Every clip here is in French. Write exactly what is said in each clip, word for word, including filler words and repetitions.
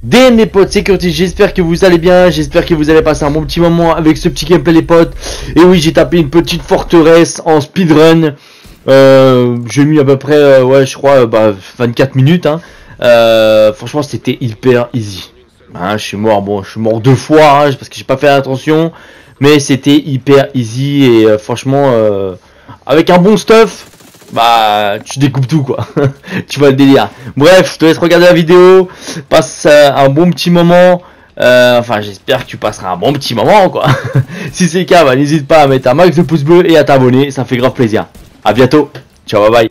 D M les potes, c'est Curtis, j'espère que vous allez bien, j'espère que vous allez passer un bon petit moment avec ce petit gameplay les potes. Et oui, j'ai tapé une petite forteresse en speedrun. Euh, j'ai mis à peu près, euh, ouais, je crois, euh, bah, vingt-quatre minutes. Hein. Euh, franchement, c'était hyper easy. Hein, je suis mort, bon, je suis mort deux fois, hein, parce que j'ai pas fait attention. Mais c'était hyper easy et euh, franchement, euh, avec un bon stuff, bah, tu découpes tout quoi. Tu vois le délire. Bref, je te laisse regarder la vidéo. Passe euh, un bon petit moment. Euh, enfin, j'espère que tu passeras un bon petit moment quoi. Si c'est le cas, bah, n'hésite pas à mettre un max de pouces bleus et à t'abonner. Ça fait grave plaisir. À bientôt. Ciao, bye bye.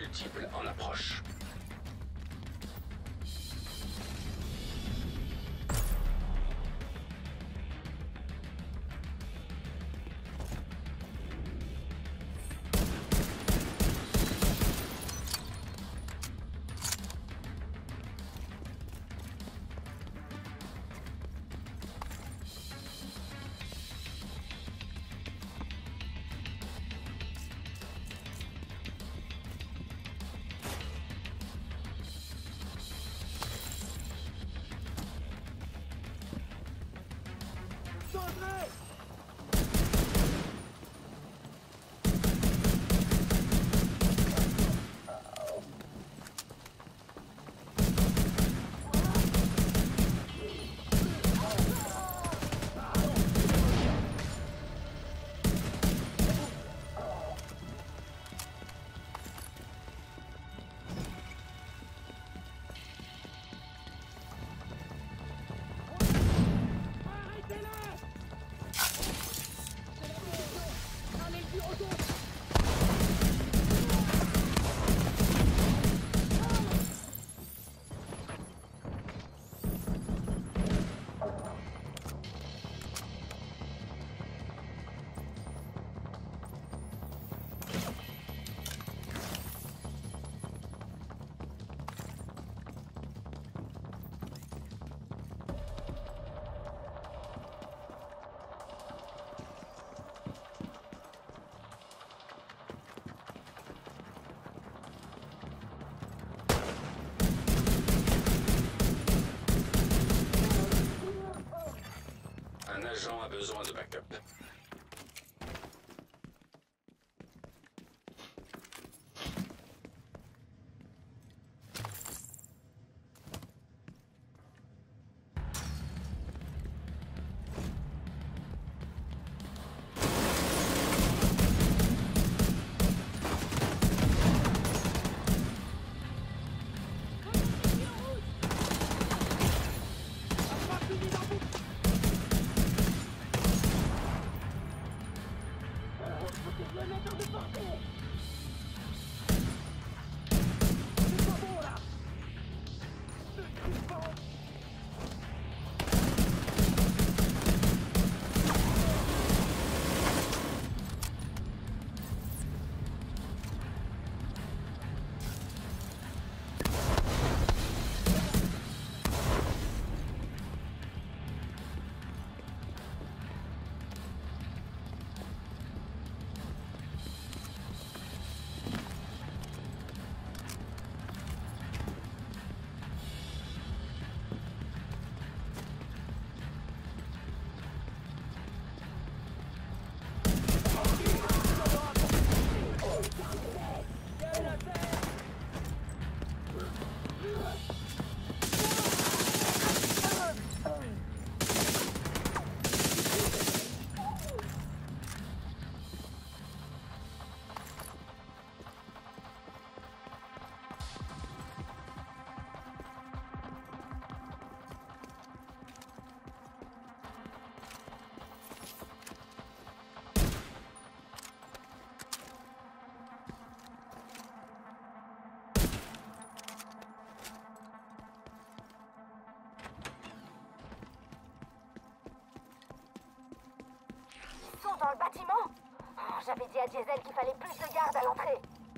Un agent a besoin de backup. Dans le bâtiment? Oh, j'avais dit à Diesel qu'il fallait plus de garde à l'entrée.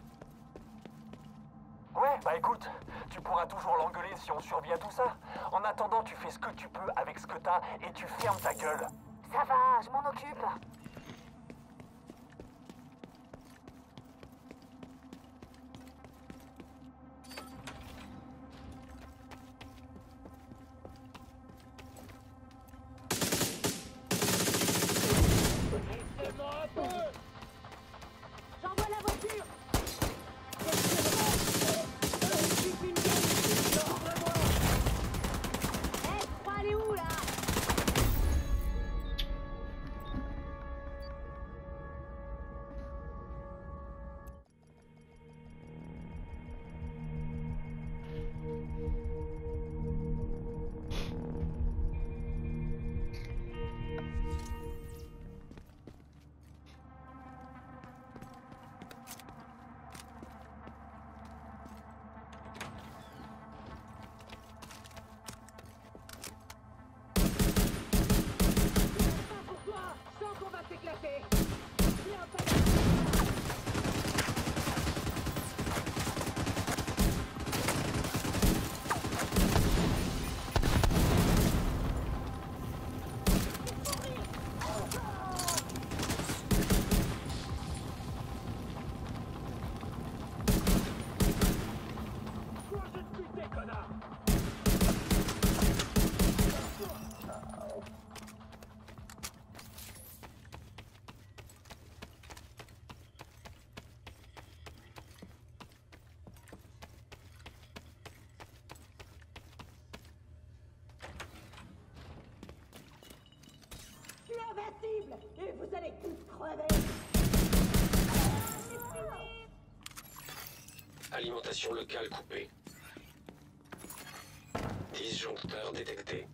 Ouais, bah écoute, tu pourras toujours l'engueuler si on survit à tout ça. En attendant, tu fais ce que tu peux avec ce que t'as et tu fermes ta gueule. Ça va, je m'en occupe. la cible et vous allez tous crever. Alimentation locale coupée. Disjoncteur détecté.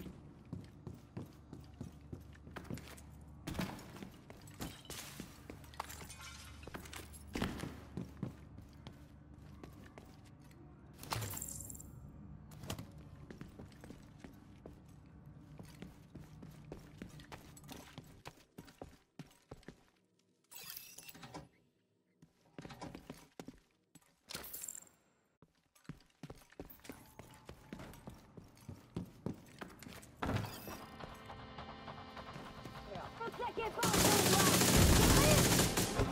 Ne claquez pas, on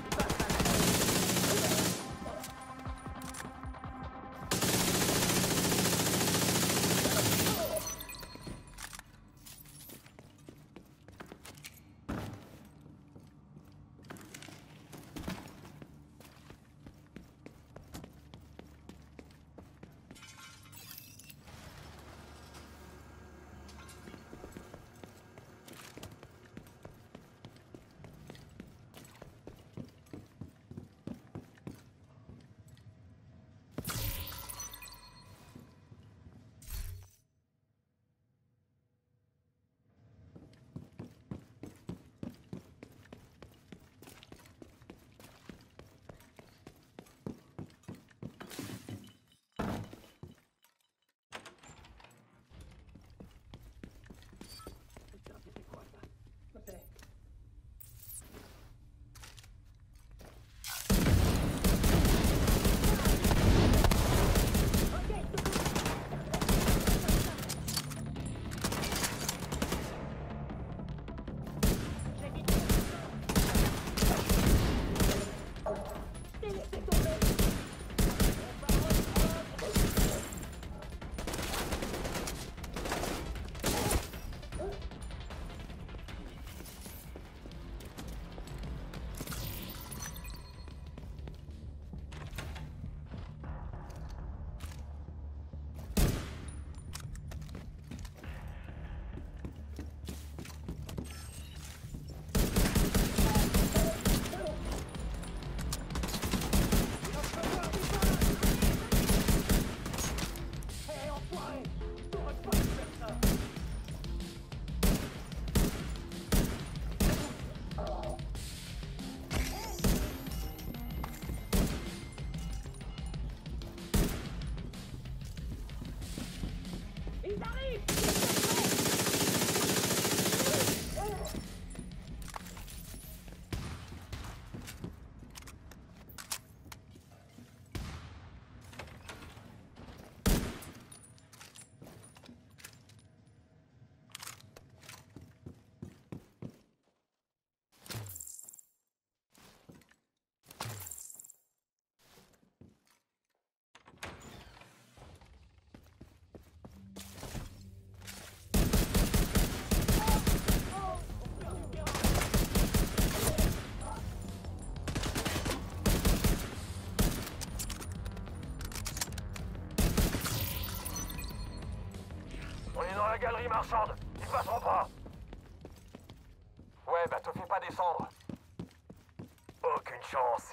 On est dans la galerie marchande. Ils passeront pas. Ouais, bah te fais pas descendre. Aucune chance.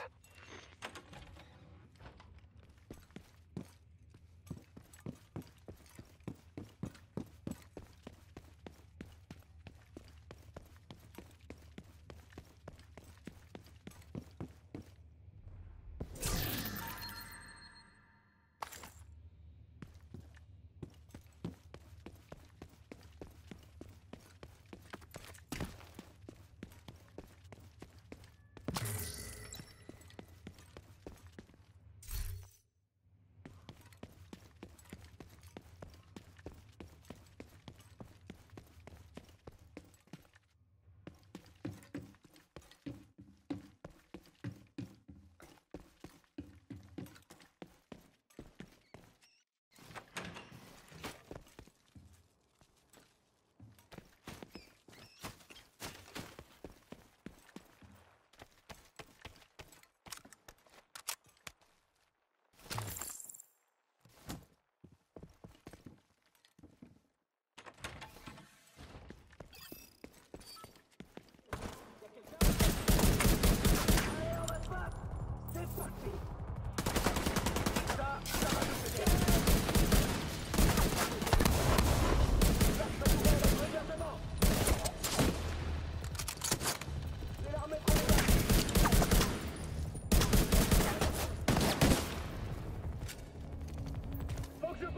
que je...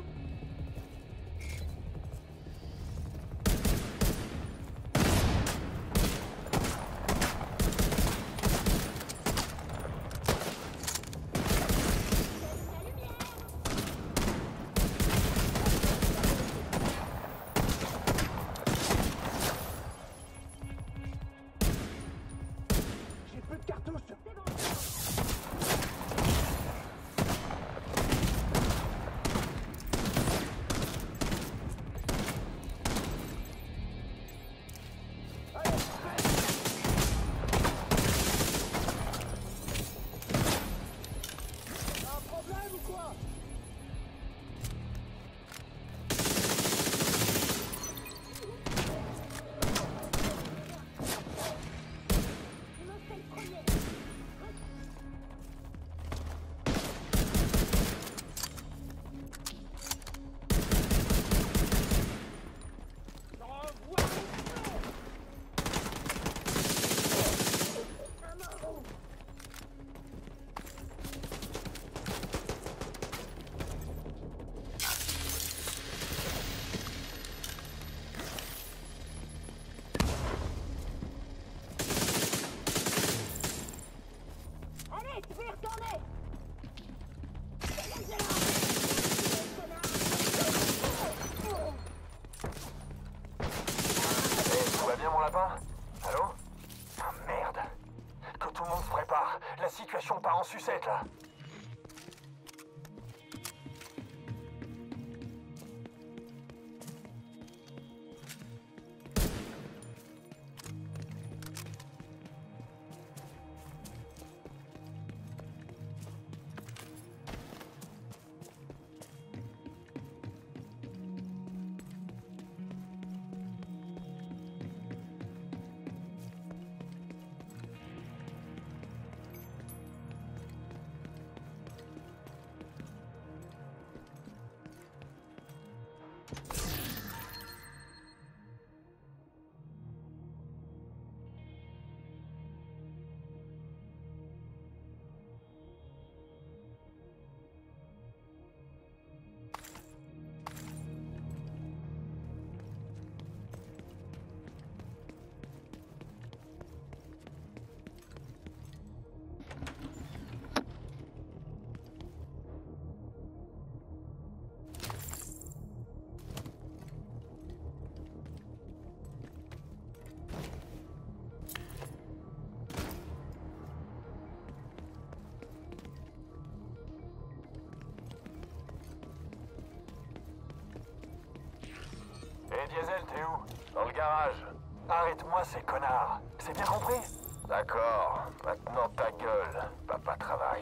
J'ai plus de cartouches. Un problème ou quoi? Je me fais le premier. Allez, tu peux y retourner. Hey, tout va bien mon lapin? Allô? Ah merde! Que tout le monde se prépare! La situation part en sucette là! Hé Diesel, t'es où? Dans le garage. Arrête-moi ces connards. C'est bien compris? D'accord. Maintenant ta gueule. Papa travaille.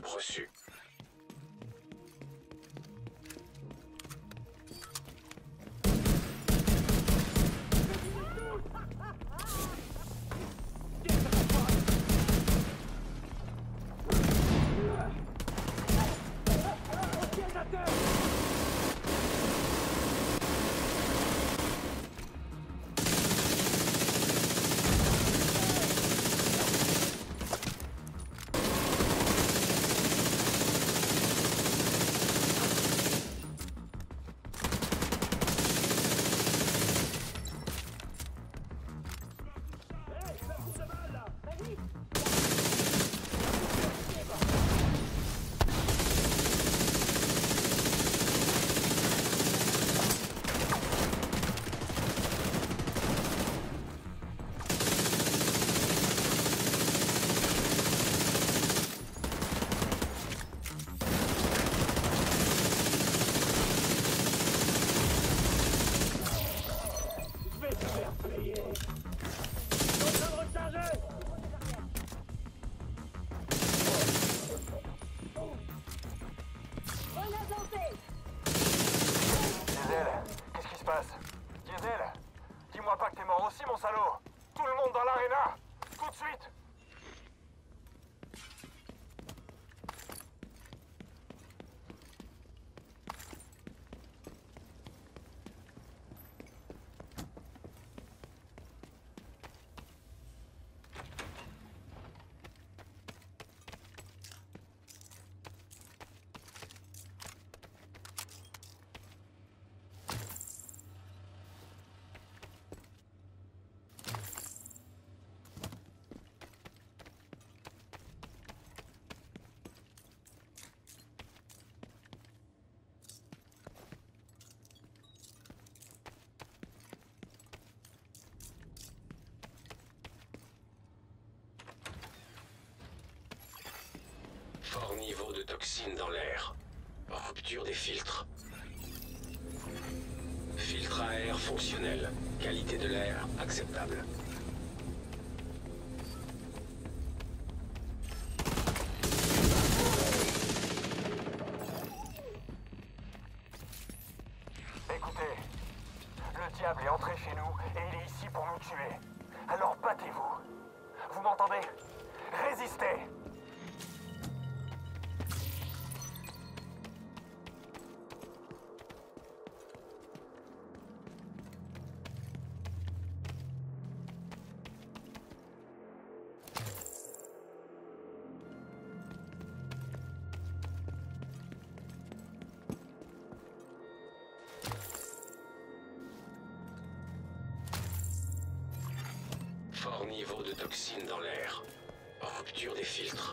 reçu. Qu'est-ce qui se passe? Diesel, dis-moi pas que t'es mort aussi, mon salaud! Tout le monde dans l'aréna! Tout de suite! Fort niveau de toxines dans l'air. Rupture des filtres. Filtre à air fonctionnel. Qualité de l'air acceptable. Écoutez, le diable est entré chez nous et il est ici pour nous tuer. Alors battez-vous. Vous m'entendez? Résistez! Fort niveau de toxines dans l'air. Rupture des filtres.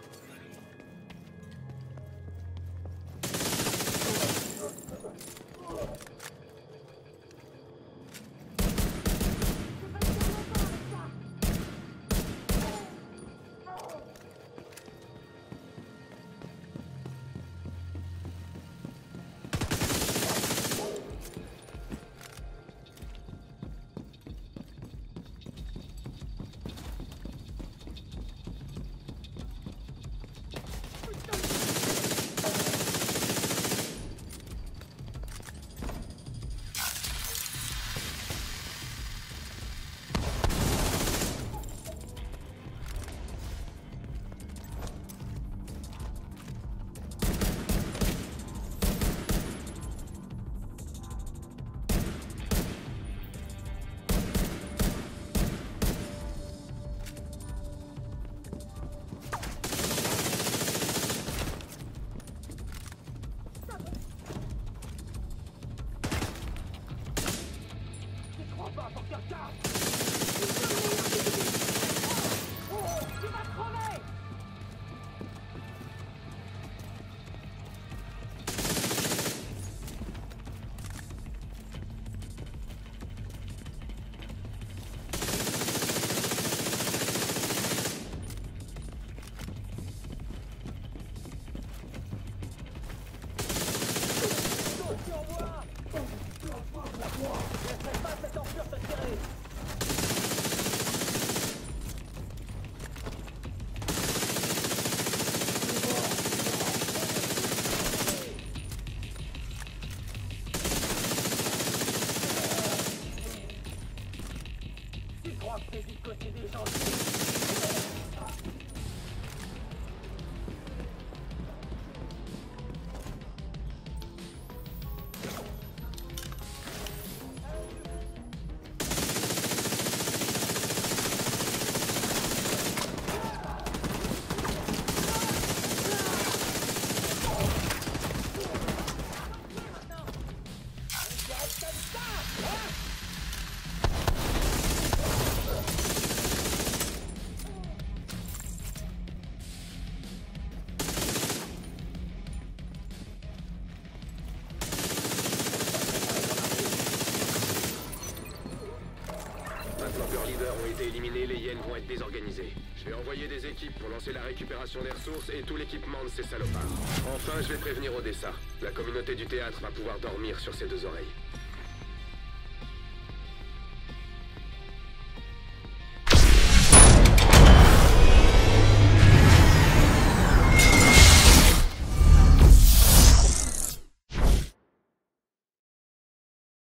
Maintenant que leurs leaders ont été éliminés, les hyènes vont être désorganisés. Je vais envoyer des équipes pour lancer la récupération des ressources et tout l'équipement de ces salopards. Enfin, je vais prévenir Odessa. La communauté du théâtre va pouvoir dormir sur ses deux oreilles.